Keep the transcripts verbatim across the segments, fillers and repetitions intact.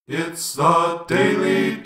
It's the Daily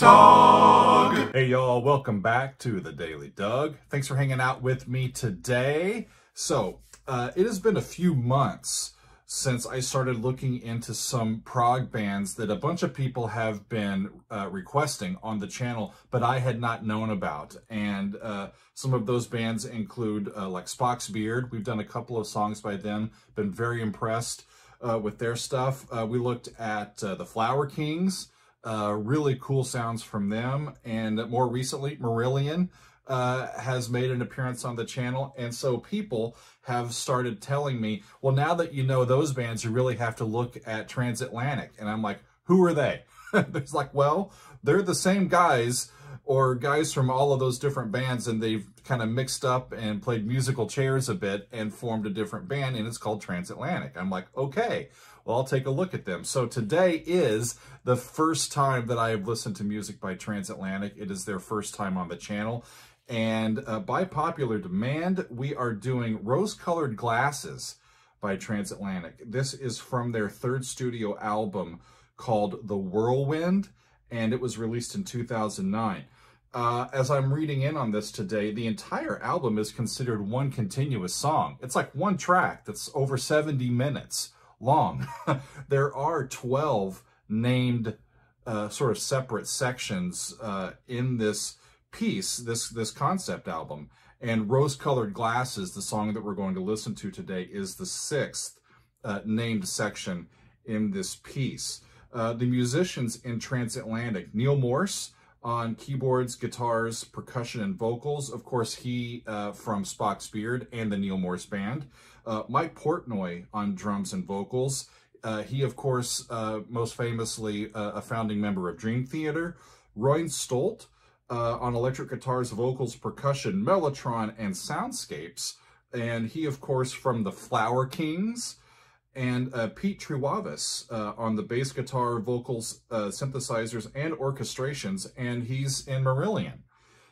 Dog. Hey y'all, welcome back to the Daily Doug. Thanks for hanging out with me today. So, uh, it has been a few months since I started looking into some prog bands that a bunch of people have been uh, requesting on the channel, but I had not known about. And uh, some of those bands include uh, like Spock's Beard. We've done a couple of songs by them, been very impressed Uh, with their stuff. Uh, we looked at uh, the Flower Kings, uh, really cool sounds from them. And more recently, Marillion uh, has made an appearance on the channel. And so people have started telling me, well, now that you know those bands, you really have to look at Transatlantic. And I'm like, who are they? It's like, well, they're the same guys or guys from all of those different bands, and they've kind of mixed up and played musical chairs a bit and formed a different band, and it's called Transatlantic. I'm like, okay, well, I'll take a look at them. So today is the first time that I have listened to music by Transatlantic. It is their first time on the channel, and uh, by popular demand, we are doing Rose-Colored Glasses by Transatlantic. This is from their third studio album called The Whirlwind, and it was released in two thousand nine. Uh, as I'm reading in on this today, the entire album is considered one continuous song. It's like one track that's over seventy minutes long. There are twelve named uh, sort of separate sections uh, in this piece, this, this concept album. And Rose-Colored Glasses, the song that we're going to listen to today, is the sixth uh, named section in this piece. Uh, the musicians in Transatlantic: Neil Morse on keyboards, guitars, percussion, and vocals. Of course, he uh, from Spock's Beard and the Neil Morse Band. Uh, Mike Portnoy on drums and vocals. Uh, he, of course, uh, most famously uh, a founding member of Dream Theater. Roy Stolt uh, on electric guitars, vocals, percussion, mellotron, and soundscapes. And he, of course, from the Flower Kings. And uh, Pete Trewavis uh, on the bass guitar, vocals, uh, synthesizers, and orchestrations, and he's in Marillion.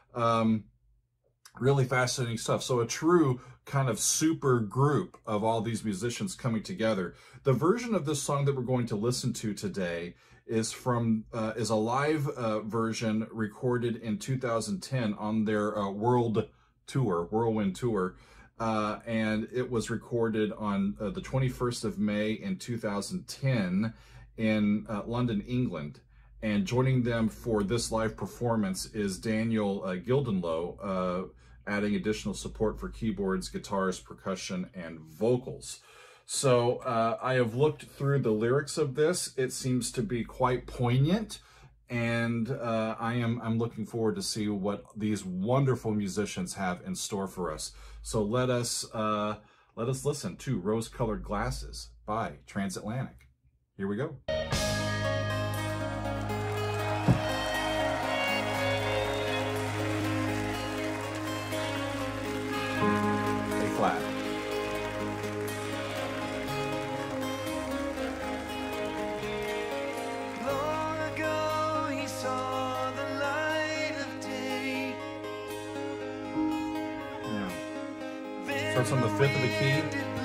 Um, really fascinating stuff. So a true kind of super group of all these musicians coming together. The version of this song that we're going to listen to today is from uh, is a live uh, version recorded in two thousand ten on their uh, World Tour, Whirlwind Tour. Uh, and it was recorded on uh, the twenty-first of May in two thousand ten in uh, London, England. And joining them for this live performance is Daniel uh, Gildenlow, uh, adding additional support for keyboards, guitars, percussion, and vocals. So uh, I have looked through the lyrics of this. It seems to be quite poignant. And uh, I am I'm looking forward to see what these wonderful musicians have in store for us. So let us uh, let us listen to Rose-Colored Glasses by Transatlantic. Here we go. A flat. Starts on the fifth of the key.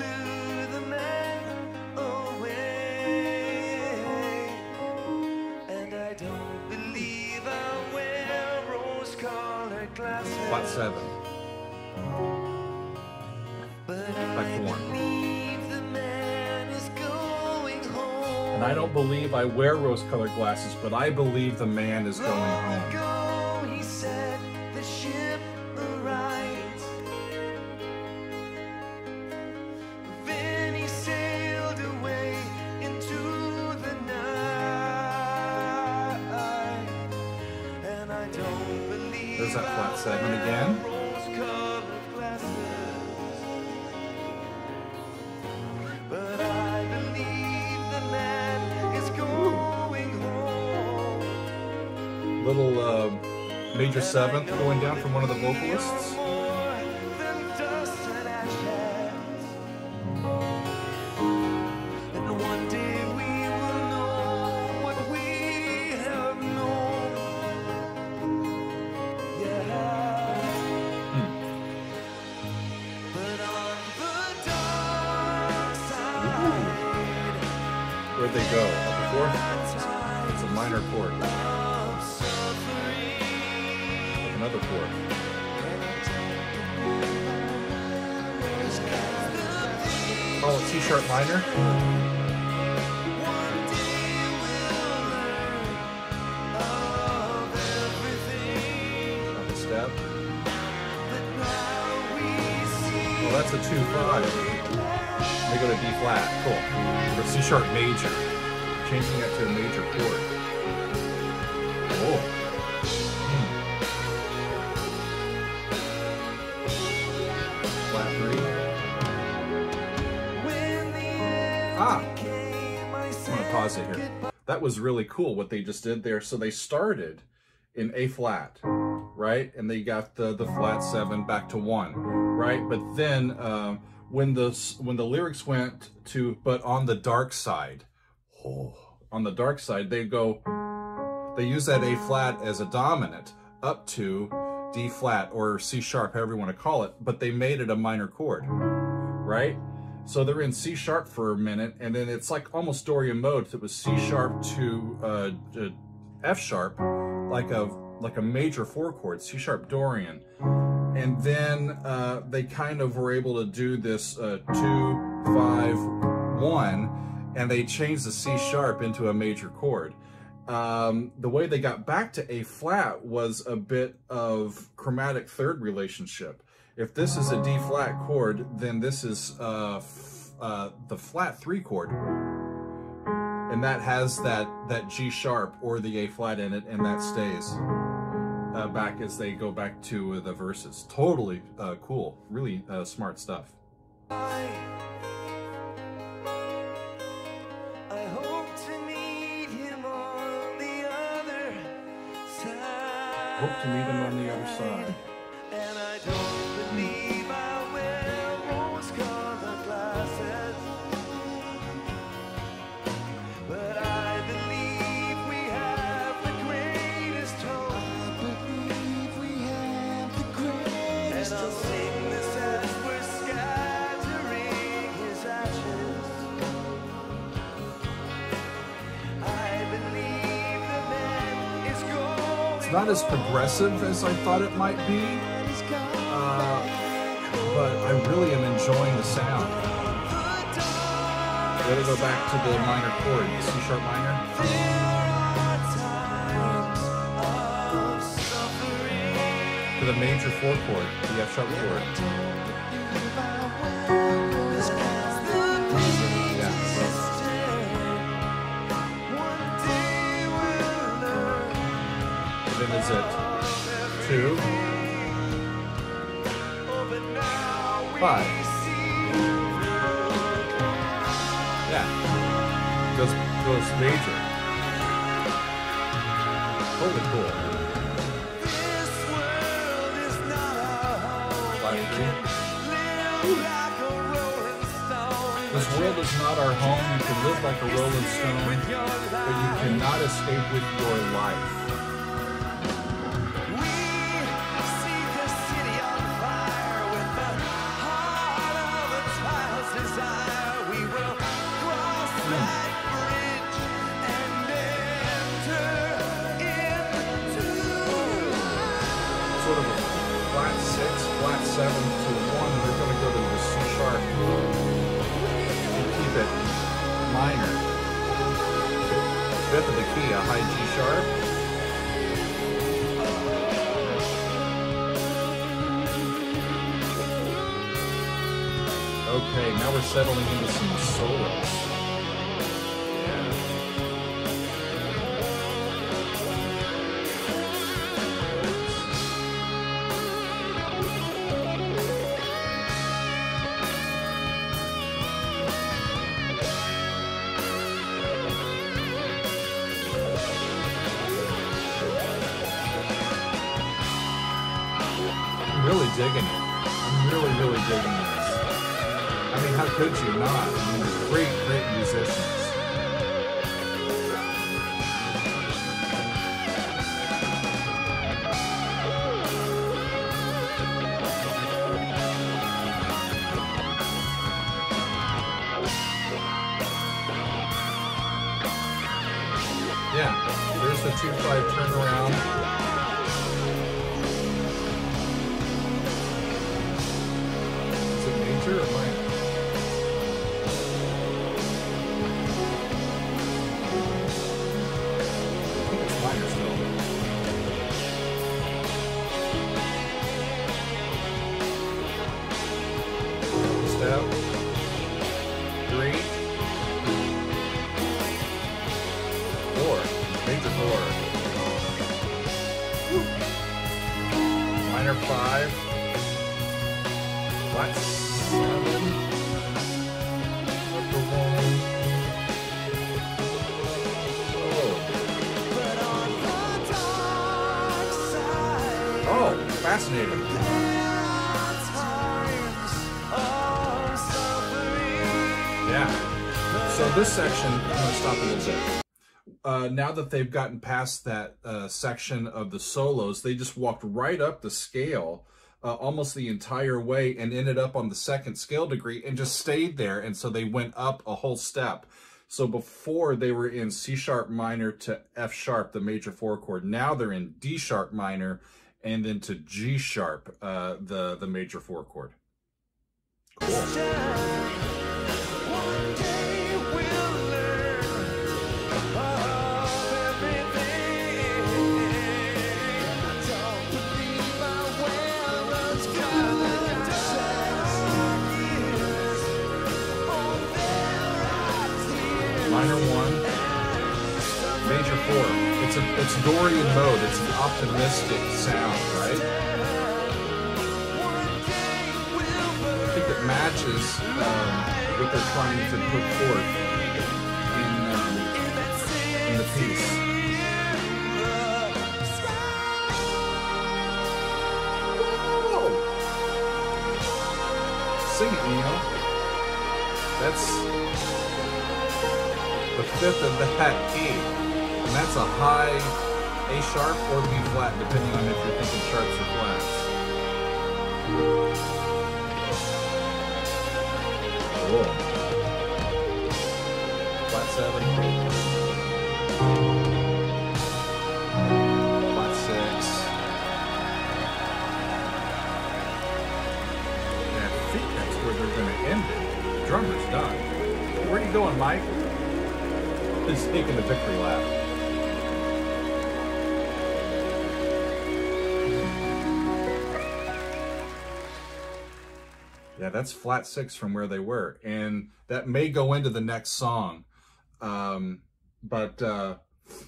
Flat seven. Back to one. And I don't believe I wear rose-colored glasses, but I believe the man is going home. He said the ship arrived. There's that flat seven again. But I believe the man is going home. Little uh, major seventh going down from one of the vocalists. Where'd they go? Up the fourth? It's a minor chord. Another chord. Oh, C sharp minor. On the step. Oh, that's a two five. They go to D flat. Cool. Or C sharp major. Changing that to a major chord. Oh. Hmm. Flat three. Ah. I'm gonna pause it here. That was really cool what they just did there. So they started in A flat, right? And they got the the flat seven back to one, right? But then uh, when the when the lyrics went to "but on the dark side," oh, on the dark side, they go, they use that A flat as a dominant up to D flat or C sharp, however you want to call it. But they made it a minor chord, right? So they're in C sharp for a minute, and then it's like almost Dorian mode. It was C sharp to uh, F sharp, like a like a major four chord, C sharp Dorian, and then uh, they kind of were able to do this uh, two five one, and they changed the C sharp into a major chord. Um, the way they got back to A flat was a bit of chromatic third relationship. If this is a D flat chord, then this is uh, f uh, the flat three chord, and that has that that G sharp or the A flat in it, and that stays uh, back as they go back to uh, the verses. Totally uh, cool, really uh, smart stuff. I hope to meet him on the other side. Hope to meet him on the other side. And I don't believe I wear rose-colored glasses, but I believe we have the greatest hope. I believe we have the greatest hope. And I'll sing this as we're scattering his ashes. I believe the man is going. It's not as progressive as I thought it might be. Uh, but I really am enjoying the sound. We gotta go back to the minor chord, C sharp minor. To the major four chord, the F sharp chord. Yeah. And then is it two? Five. Yeah. Goes goes major. Totally cool. Five three. This world is not our home. You can live like a rolling stone, but you cannot escape with your life. Sort of a flat six, flat seven to one. We're going to go to the C sharp and keep it minor. Fifth of the key, a high G sharp. Okay, now we're settling into some solos. Really digging it. I'm really, really digging this. I mean, how could you not? I mean, they're great, great musicians. Yeah, there's the two five turnaround. Is it major or minor? I think it's minor still. Step. Three. Four. Major four. Woo. Minor five. Flat seven. Upper one. Oh. Oh, fascinating. Yeah. So this section, I'm going to stop a little bit. Uh, now that they've gotten past that uh, section of the solos, they just walked right up the scale uh, almost the entire way and ended up on the second scale degree and just stayed there. And so they went up a whole step. So before they were in C sharp minor to F sharp, the major four chord. Now they're in D sharp minor and then to G sharp, uh, the, the major four chord. Cool. Minor one, major four. It's a it's Dorian mode. It's an optimistic sound, right? I think it matches um, what they're trying to put forth in um, in the piece. Whoa! Sing it, Neil. That's the fifth of that E, and that's a high A sharp or B flat, depending on if you're thinking sharps or flats. Cool. Flat seven. Flat six. And I think that's where they're going to end it. The drummer's done. Where are you going, Mike? He's taking the victory lap. Yeah, that's flat six from where they were. And that may go into the next song. Um, but, uh,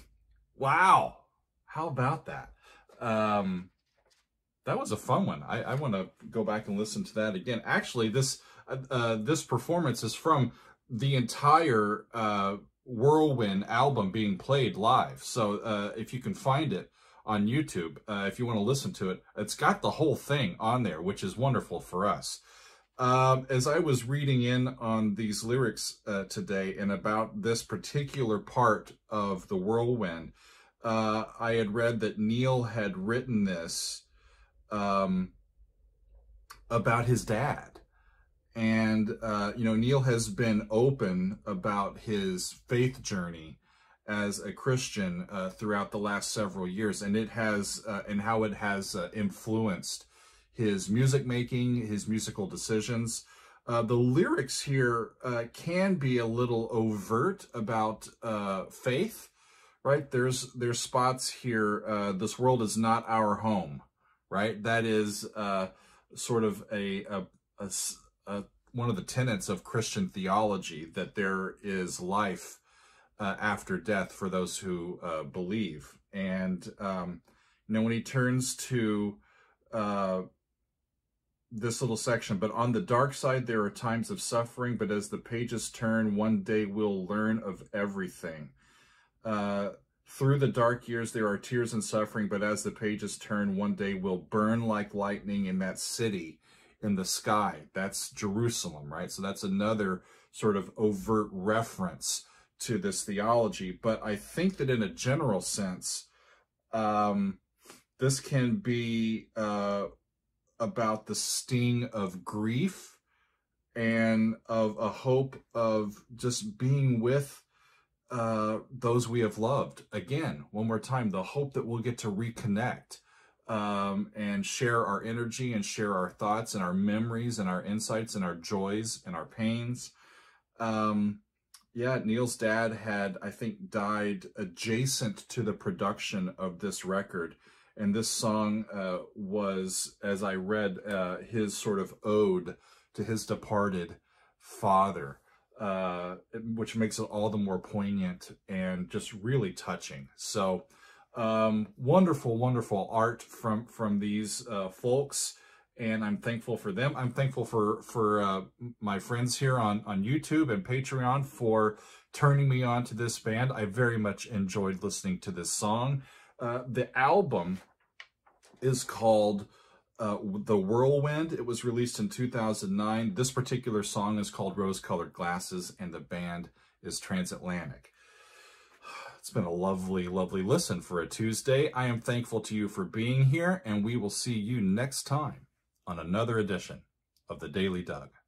wow. How about that? Um, that was a fun one. I, I want to go back and listen to that again. Actually, this, uh, uh, this performance is from the entire, uh, Whirlwind album being played live. So uh, if you can find it on YouTube, uh, if you want to listen to it, it's got the whole thing on there, which is wonderful for us. Um, as I was reading in on these lyrics uh, today and about this particular part of the Whirlwind, uh, I had read that Neil had written this um, about his dad. And, uh, you know, Neil has been open about his faith journey as a Christian uh, throughout the last several years, and it has, uh, and how it has uh, influenced his music making, his musical decisions. Uh, the lyrics here uh, can be a little overt about uh, faith, right? There's, there's spots here, uh, this world is not our home, right? That is uh, sort of a, a, a Uh, one of the tenets of Christian theology, that there is life uh, after death for those who uh, believe. And, um, you know, when he turns to uh, this little section, but on the dark side, there are times of suffering, but as the pages turn, one day we'll learn of everything. Uh, through the dark years, there are tears and suffering, but as the pages turn, one day we'll burn like lightning in that city in the sky. That's Jerusalem, right? So that's another sort of overt reference to this theology. But I think that in a general sense, um, this can be uh, about the sting of grief and of a hope of just being with uh, those we have loved. Again, one more time, the hope that we'll get to reconnect um, and share our energy and share our thoughts and our memories and our insights and our joys and our pains. Um, yeah, Neil's dad had, I think, died adjacent to the production of this record. And this song uh, was, as I read, uh, his sort of ode to his departed father, uh, which makes it all the more poignant and just really touching. So um, wonderful, wonderful art from, from these uh, folks. And I'm thankful for them. I'm thankful for, for uh, my friends here on, on YouTube and Patreon for turning me on to this band. I very much enjoyed listening to this song. Uh, the album is called uh, The Whirlwind. It was released in two thousand nine. This particular song is called Rose-Colored Glasses, and the band is Transatlantic. It's been a lovely, lovely listen for a Tuesday. I am thankful to you for being here, and we will see you next time on another edition of The Daily Doug.